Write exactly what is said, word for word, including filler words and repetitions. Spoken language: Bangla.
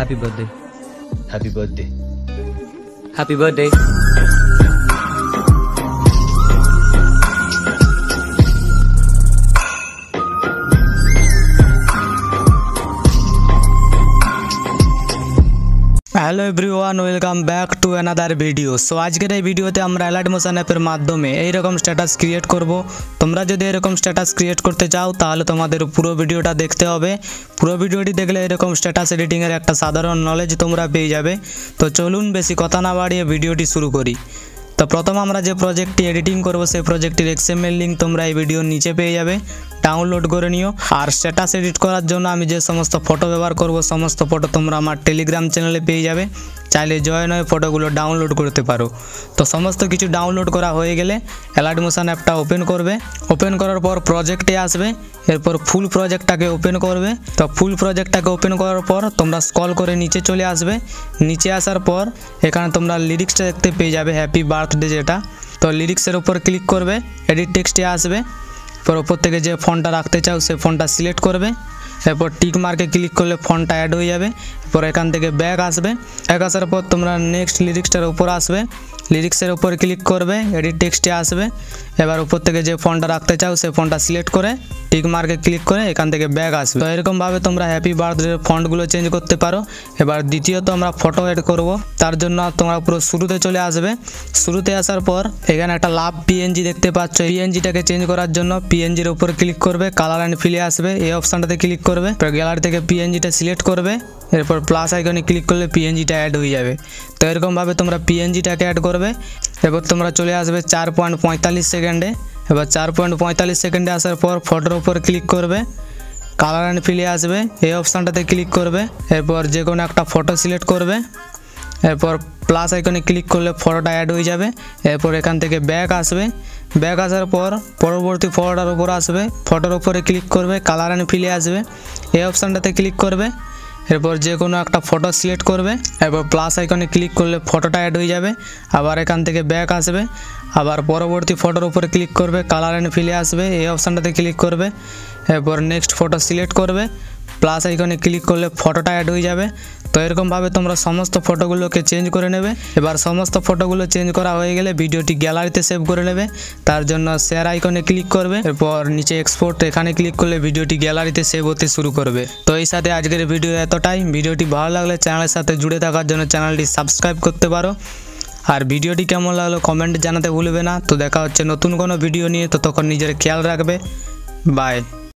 Happy birthday. Happy birthday. Happy birthday. Hello everyone, welcome back to another video. So আজকের এই ভিডিওতে আমরা অ্যালাইট মোশন অ্যাপের মাধ্যমে এইরকম স্ট্যাটাস ক্রিয়েট করব। তোমরা যদি এরকম স্ট্যাটাস ক্রিয়েট করতে চাও তাহলে তোমাদের পুরো ভিডিওটা দেখতে হবে। পুরো ভিডিওটি দেখলে এরকম স্ট্যাটাস এডিটিংয়ের একটা সাধারণ নলেজ তোমরা পেয়ে যাবে। তো চলুন বেশি কথা না বাড়িয়ে ভিডিওটি শুরু করি। তো প্রথম আমরা যে প্রজেক্টটি এডিটিং করব সেই প্রজেক্টটির এক্সএমএল লিঙ্ক তোমরা এই ভিডিওর নিচে পেয়ে যাবে, ডাউনলোড করে নিও। আর স্ট্যাটাস এডিট করার জন্য আমি যে সমস্ত ফটো ব্যবহার করব সমস্ত ফটো তোমরা আমার টেলিগ্রাম চ্যানেলে পেয়ে যাবে, চাইলে জয়েন হয়ে ফটোগুলো ডাউনলোড করতে পারো। তো সমস্ত কিছু ডাউনলোড করা হয়ে গেলে অ্যালাইট মোশন অ্যাপটা ওপেন করবে। ওপেন করার পর প্রজেক্টে আসবে, এরপর ফুল প্রজেক্টটাকে ওপেন করবে। তো ফুল প্রজেক্টটাকে ওপেন করার পর তোমরা স্ক্রল করে নিচে চলে আসবে। নিচে আসার পর এখানে তোমরা লিরিক্সটা দেখতে পেয়ে যাবে, হ্যাপি বার্থডে যেটা। তো লিরিক্সের উপর ক্লিক করবে, এডিট টেক্সটে আসবে, এরপর ওপর থেকে যে ফন্টটা রাখতে চাও সেই ফন্টটা সিলেক্ট করবে। এরপর টিক মার্কে ক্লিক করলে ফন্টটা অ্যাড হয়ে যাবে। এরপর এখান থেকে ব্যাক আসবে, ব্যাক আসার পর তোমরা নেক্সট লিরিক্সটার উপর আসবে, লিরিক্সের উপর ক্লিক করবে, এডিট টেক্সটে আসবে। এবার উপর থেকে যে ফন্টটা রাখতে চাও সেই ফন্টটা সিলেক্ট করে টিক মার্কে ক্লিক করে এখান থেকে ব্যাক আসবে। তো এরকমভাবে তোমরা হ্যাপি বার্থডে ফন্টগুলো চেঞ্জ করতে পারো। এবার দ্বিতীয়ত আমরা ফটো এড করব, তার জন্য তোমরা পুরো শুরুতে চলে আসবে। শুরুতে আসার পর এখানে একটা লাভ পিএনজি দেখতে পাচ্ছ, পিএনজিটাকে চেঞ্জ করার জন্য পিএনজির উপর ক্লিক করবে, কালার অ্যান্ড ফিলে আসবে, এই অপশানটাতে ক্লিক করবে, গ্যালারি থেকে পিএনজিটা সিলেক্ট করবে, এরপর প্লাস আইকনে ক্লিক করলে পিএনজিটা অ্যাড হয়ে যাবে। তো এরকমভাবে তোমরা পিএনজিটাকে অ্যাড করবে। এবার তোমরা চলে আসবে চার পয়েন্ট পঁয়তাল্লিশ সেকেন্ডে। এবার চার পয়েন্ট পঁয়তাল্লিশ সেকেন্ডে আসার পর ফটোর উপর ক্লিক করবে, কালার অ্যান্ড ফিলে আসবে, এই অপশানটাতে ক্লিক করবে, এরপর যে কোনো একটা ফটো সিলেক্ট করবে, এরপর প্লাস আইকনে ক্লিক করলে ফটোটা অ্যাড হয়ে যাবে। এরপর এখান থেকে ব্যাক আসবে, ব্যাক আসার পর পরবর্তী ফটোটার উপর আসবে, ফটোর উপরে ক্লিক করবে, কালার অ্যান্ড ফিলে আসবে, এই অপশানটাতে ক্লিক করবে, এরপর যে কোনো একটা ফটো সিলেক্ট করবে, এরপর প্লাস আইকনে ক্লিক করলে ফটোটা অ্যাড হয়ে যাবে। আবার এখান থেকে ব্যাক আসবে, আবার পরবর্তী ফটোর উপরে ক্লিক করবে, কালার অ্যান্ড ফিলে আসবে, এই অপশানটাতে ক্লিক করবে, এরপর নেক্সট ফটো সিলেক্ট করবে, প্লাস আইকনে ক্লিক করলে ফটোটা অ্যাড হয়ে যাবে। তো এরকমভাবে তোমরা সমস্ত ফটোগুলোকে চেঞ্জ করে নেবে। এবার সমস্ত ফটোগুলো চেঞ্জ করা হয়ে গেলে ভিডিওটি গ্যালারিতে সেভ করে নেবে, তার জন্য শেয়ার আইকনে ক্লিক করবে, এরপর নিচে এক্সপোর্ট এখানে ক্লিক করলে ভিডিওটি গ্যালারিতে সেভ হতে শুরু করবে। তো এই সাথে আজকের ভিডিও এতটাই। ভিডিওটি ভালো লাগলে চ্যানেলের সাথে জুড়ে থাকার জন্য চ্যানেলটি সাবস্ক্রাইব করতে পারো। আর ভিডিওটি কেমন লাগলো কমেন্টে জানাতে ভুলবে না। তো দেখা হচ্ছে নতুন কোনো ভিডিও নিয়ে, তো তখন নিজের খেয়াল রাখবে। বাই।